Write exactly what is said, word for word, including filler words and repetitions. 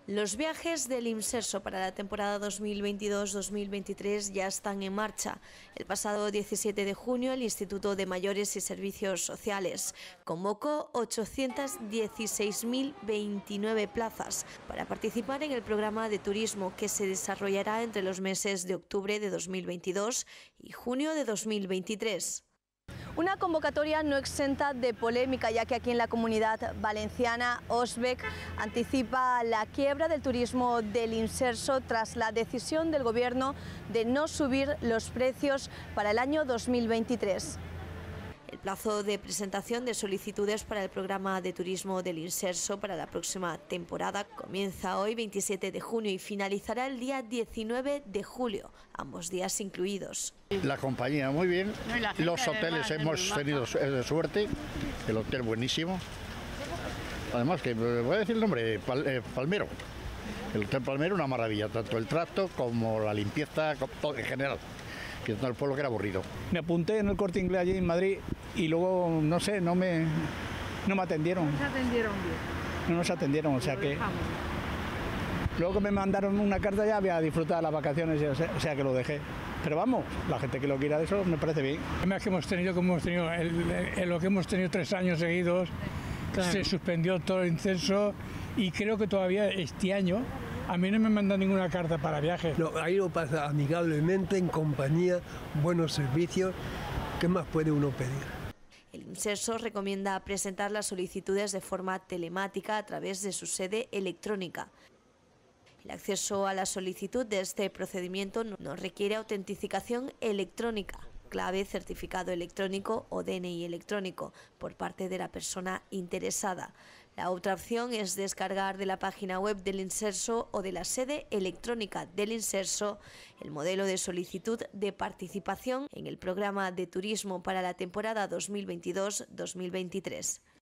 Los viajes del Imserso para la temporada dos mil veintidós dos mil veintitrés ya están en marcha. El pasado diecisiete de junio el Instituto de Mayores y Servicios Sociales convocó ochocientas dieciséis mil veintinueve plazas para participar en el programa de turismo que se desarrollará entre los meses de octubre de dos mil veintidós y junio de dos mil veintitrés. Una convocatoria no exenta de polémica, ya que aquí en la Comunidad Valenciana Osbec anticipa la quiebra del turismo del Imserso tras la decisión del Gobierno de no subir los precios para el año dos mil veintitrés. El plazo de presentación de solicitudes para el programa de turismo del Imserso para la próxima temporada comienza hoy, veintisiete de junio, y finalizará el día diecinueve de julio, ambos días incluidos. La compañía muy bien, los hoteles hemos tenido suerte, el hotel buenísimo. Además, que voy a decir el nombre, Pal, eh, Palmero. El Hotel Palmero, una maravilla, tanto el trato como la limpieza, todo en general. Que el pueblo que era aburrido. Me apunté en el Corte Inglés allí en Madrid y luego, no sé, no me, no me atendieron. No se atendieron bien. No nos atendieron, o sea que... Luego que me mandaron una carta ya voy a disfrutar las vacaciones, o sea, o sea que lo dejé. Pero vamos, la gente que lo quiera de eso me parece bien. Además que hemos tenido, como hemos tenido, el, el, lo que hemos tenido tres años seguidos, claro. Se suspendió todo el Imserso y creo que todavía este año a mí no me mandan ninguna carta para viajes. No, ahí lo pasa amigablemente, en compañía, buenos servicios. ¿Qué más puede uno pedir? El Imserso recomienda presentar las solicitudes de forma telemática a través de su sede electrónica. El acceso a la solicitud de este procedimiento no requiere autentificación electrónica, clave, certificado electrónico o D N I electrónico por parte de la persona interesada. La otra opción es descargar de la página web del Imserso o de la sede electrónica del Imserso el modelo de solicitud de participación en el programa de turismo para la temporada dos mil veintidós dos mil veintitrés.